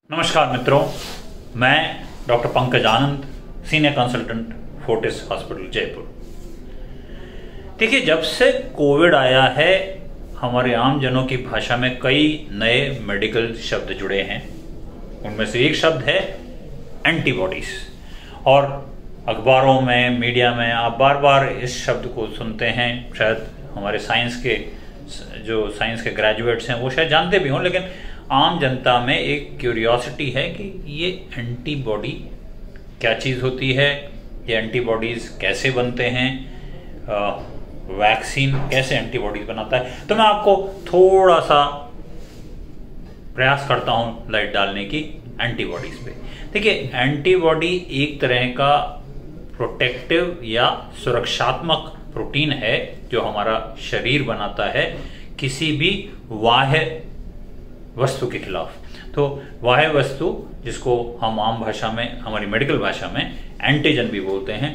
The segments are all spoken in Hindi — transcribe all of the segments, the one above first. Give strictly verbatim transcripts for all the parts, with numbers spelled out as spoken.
नमस्कार मित्रों, मैं doctor Pankaj Anand, senior consultant Fortis hospital Jaipur. देखिए, जब से कोविड आया है हमारे आम जनों की भाषा में कई नए मेडिकल शब्द जुड़े हैं। उनमें से एक शब्द है एंटीबॉडीज, और अखबारों में, मीडिया में आप बार बार इस शब्द को सुनते हैं। शायद हमारे साइंस के जो साइंस के ग्रेजुएट्स हैं वो शायद जानते भी हों, लेकिन आम जनता में एक क्यूरियोसिटी है कि ये एंटीबॉडी क्या चीज़ होती है, ये एंटीबॉडीज कैसे बनते हैं, वैक्सीन कैसे एंटीबॉडीज बनाता है। तो मैं आपको थोड़ा सा प्रयास करता हूं लाइट डालने की एंटीबॉडीज पे। देखिए, एंटीबॉडी एक तरह का प्रोटेक्टिव या सुरक्षात्मक प्रोटीन है जो हमारा शरीर बनाता है किसी भी बाह्य वस्तु के खिलाफ। तो बाह्य वस्तु, जिसको हम आम भाषा में, हमारी मेडिकल भाषा में एंटीजन भी बोलते हैं,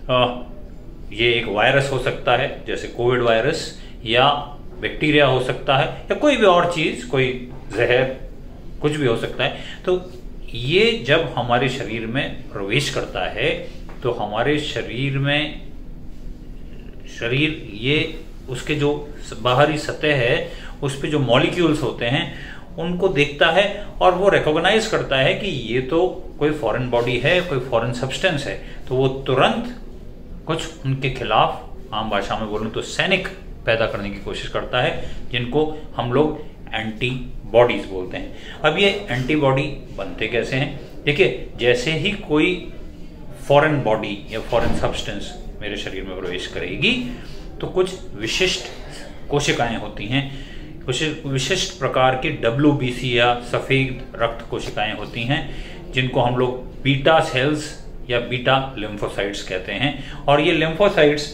ये एक वायरस हो सकता है जैसे कोविड वायरस, या बैक्टीरिया हो सकता है, या कोई भी और चीज, कोई जहर, कुछ भी हो सकता है। तो ये जब हमारे शरीर में प्रवेश करता है तो हमारे शरीर में शरीर ये उसके जो बाहरी सतह है उस पे जो मॉलिक्यूल्स होते हैं उनको देखता है और वो रिकॉग्नाइज करता है कि ये तो कोई फॉरेन बॉडी है, कोई फॉरेन सब्सटेंस है। तो वो तुरंत कुछ उनके खिलाफ, आम भाषा में बोलूं तो सैनिक पैदा करने की कोशिश करता है, जिनको हम लोग एंटीबॉडीज बोलते हैं। अब ये एंटीबॉडी बनते कैसे हैं? देखिए, जैसे ही कोई फॉरेन बॉडी या फॉरेन सब्सटेंस मेरे शरीर में प्रवेश करेगी तो कुछ विशिष्ट कोशिकाएं होती हैं, कुछ विशिष्ट प्रकार की डब्ल्यू बी सी या सफेद रक्त कोशिकाएं होती हैं, जिनको हम लोग बीटा सेल्स या बीटा लिम्फोसाइट्स कहते हैं। और ये लिम्फोसाइट्स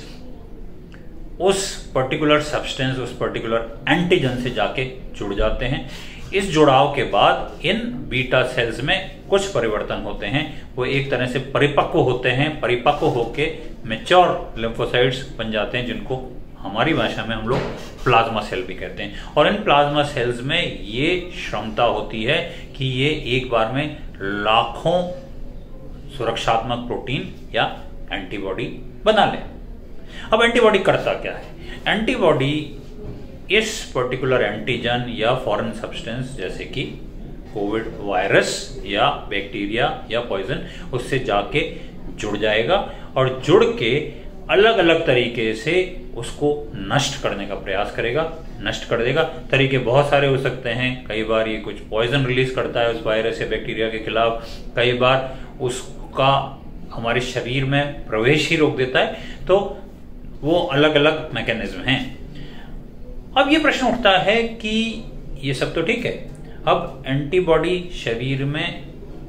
उस पर्टिकुलर सब्सटेंस, उस पर्टिकुलर एंटीजन से जाके जुड़ जाते हैं। इस जुड़ाव के बाद इन बीटा सेल्स में कुछ परिवर्तन होते हैं, वो एक तरह से परिपक्व होते हैं, परिपक्व होके मैच्योर लिम्फोसाइट्स बन जाते हैं, जिनको हमारी भाषा में हम लोग प्लाज्मा सेल भी कहते हैं। और इन प्लाज्मा सेल्स में ये क्षमता होती है कि ये एक बार में लाखों सुरक्षात्मक प्रोटीन या एंटीबॉडी बना ले। अब एंटीबॉडी करता क्या है? एंटीबॉडी इस पर्टिकुलर एंटीजन या फॉरेन सब्सटेंस, जैसे कि कोविड वायरस या बैक्टीरिया या पॉइजन, उससे जाके जुड़ जाएगा और जुड़ के अलग अलग तरीके से उसको नष्ट करने का प्रयास करेगा, नष्ट कर देगा। तरीके बहुत सारे हो सकते हैं। कई बार ये कुछ पॉइजन रिलीज करता है उस वायरस या बैक्टीरिया के खिलाफ, कई बार उसका हमारे शरीर में प्रवेश ही रोक देता है। तो वो अलग अलग मैकेनिज्म हैं। अब ये प्रश्न उठता है कि ये सब तो ठीक है, अब एंटीबॉडी शरीर में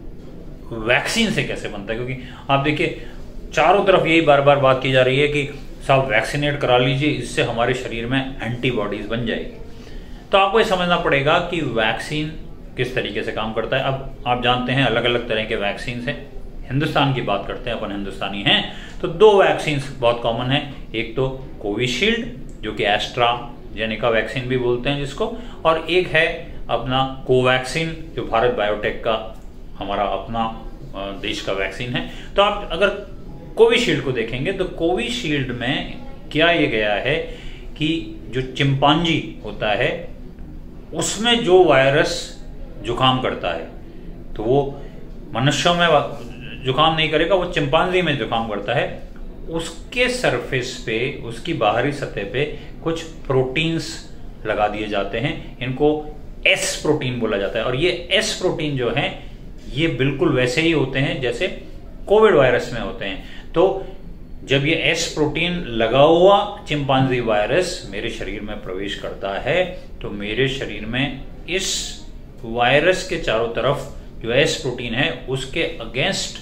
वैक्सीन से कैसे बनता है? क्योंकि आप देखिए, चारों तरफ यही बार बार बात की जा रही है कि साहब वैक्सीनेट करा लीजिए, इससे हमारे शरीर में एंटीबॉडीज बन जाएगी। तो आपको ये समझना पड़ेगा कि वैक्सीन किस तरीके से काम करता है। अब आप जानते हैं अलग अलग तरह के वैक्सीन हैं। हिंदुस्तान की बात करते हैं, अपन हिंदुस्तानी हैं, तो दो वैक्सीन बहुत कॉमन है। एक तो कोविशील्ड, जो कि एस्ट्राजेनेका वैक्सीन भी बोलते हैं जिसको, और एक है अपना कोवैक्सीन, जो भारत बायोटेक का हमारा अपना देश का वैक्सीन है। तो आप अगर कोविशील्ड को देखेंगे तो कोविशील्ड में क्या ये गया है कि जो चिंपांजी होता है उसमें जो वायरस जुकाम करता है, तो वो मनुष्यों में जुकाम नहीं करेगा, वो चिंपांजी में जुकाम करता है। उसके सरफेस पे, उसकी बाहरी सतह पे कुछ प्रोटीन्स लगा दिए जाते हैं। इनको एस प्रोटीन बोला जाता है। और ये एस प्रोटीन जो है ये बिल्कुल वैसे ही होते हैं जैसे कोविड वायरस में होते हैं। तो जब ये एस प्रोटीन लगा हुआ चिंपांजी वायरस मेरे शरीर में प्रवेश करता है तो मेरे शरीर में इस वायरस के चारों तरफ जो एस प्रोटीन है उसके अगेंस्ट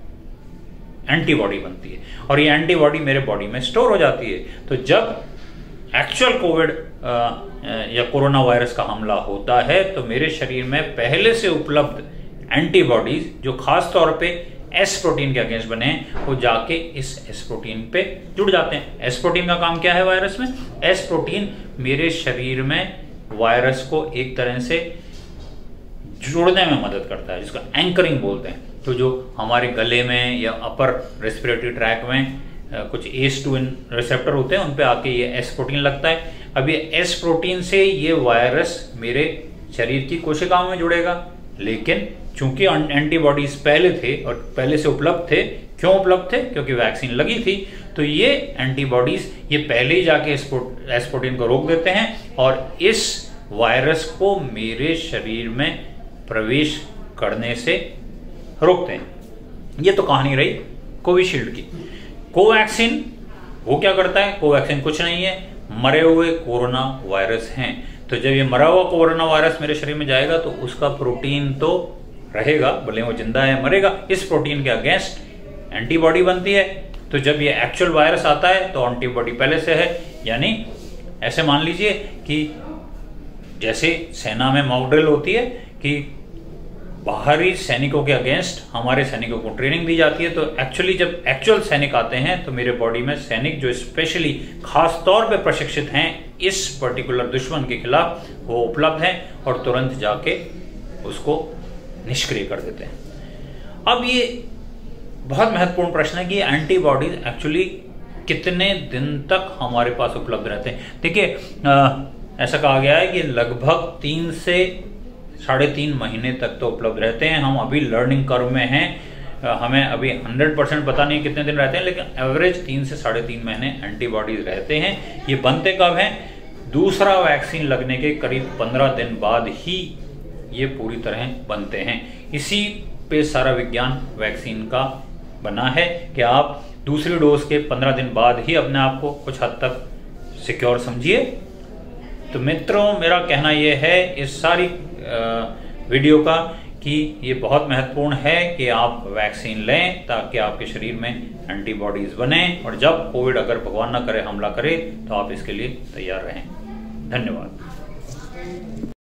एंटीबॉडी बनती है, और ये एंटीबॉडी मेरे बॉडी में स्टोर हो जाती है। तो जब एक्चुअल कोविड या कोरोना वायरस का हमला होता है तो मेरे शरीर में पहले से उपलब्ध एंटीबॉडीज, जो खास तौर पे एस प्रोटीन के अगेंस्ट बने हैं, वो जाके इस एस प्रोटीन पे जुड़ जाते हैं। एस प्रोटीन का काम क्या है वायरस में? एस प्रोटीन मेरे शरीर में वायरस को एक तरह से जोड़ने में मदद करता है, जिसको एंकरिंग बोलते हैं। तो जो हमारे गले में या अपर रेस्पिरेटरी ट्रैक में कुछ एस टू रिसेप्टर होते हैं, उन पे आके ये एस प्रोटीन लगता है। अब ये एस प्रोटीन से ये वायरस मेरे शरीर की कोशिकाओं में जुड़ेगा, लेकिन चूंकि एंटीबॉडीज पहले थे और पहले से उपलब्ध थे, क्यों उपलब्ध थे? क्योंकि वैक्सीन लगी थी। तो ये एंटीबॉडीज ये पहले ही जाके एस प्रोटीन को रोक देते हैं और इस वायरस को मेरे शरीर में प्रवेश करने से रोकते हैं। ये तो कहानी रही कोविशील्ड की। कोवैक्सीन वो क्या करता है? कोवैक्सीन कुछ नहीं है, मरे हुए कोरोना वायरस हैं। तो जब ये मरा हुआ कोरोना वायरस मेरे शरीर में जाएगा तो उसका प्रोटीन तो रहेगा, भले वो जिंदा है, मरेगा। इस प्रोटीन के अगेंस्ट एंटीबॉडी बनती है। तो जब ये एक्चुअल वायरस आता है तो एंटीबॉडी पहले से है। यानी ऐसे मान लीजिए कि जैसे सेना में मॉक ड्रिल होती है कि बाहरी सैनिकों के अगेंस्ट हमारे सैनिकों को ट्रेनिंग दी जाती है, तो एक्चुअली जब एक्चुअल सैनिक आते हैं तो मेरे बॉडी में सैनिक जो स्पेशली खास तौर पे प्रशिक्षित हैं इस पर्टिकुलर दुश्मन के खिलाफ, वो उपलब्ध हैं और तुरंत जाके उसको निष्क्रिय कर देते हैं। अब ये बहुत महत्वपूर्ण प्रश्न है कि एंटीबॉडीज एक्चुअली कितने दिन तक हमारे पास उपलब्ध रहते हैं। देखिए, ऐसा कहा गया है कि लगभग तीन से साढ़े तीन महीने तक तो उपलब्ध रहते हैं। हम अभी लर्निंग कर्व में हैं, हमें अभी हंड्रेड परसेंट पता नहीं कितने दिन रहते हैं, लेकिन एवरेज तीन से साढ़े तीन महीने एंटीबॉडीज रहते हैं। ये बनते कब हैं? दूसरा वैक्सीन लगने के करीब पंद्रह दिन बाद ही ये पूरी तरह बनते हैं। इसी पे सारा विज्ञान वैक्सीन का बना है कि आप दूसरी डोज के पंद्रह दिन बाद ही अपने आप को कुछ हद तक सिक्योर समझिए। तो मित्रों, मेरा कहना यह है इस सारी वीडियो का कि ये बहुत महत्वपूर्ण है कि आप वैक्सीन लें ताकि आपके शरीर में एंटीबॉडीज बने, और जब कोविड अगर भगवान ना करे हमला करे तो आप इसके लिए तैयार रहें। धन्यवाद।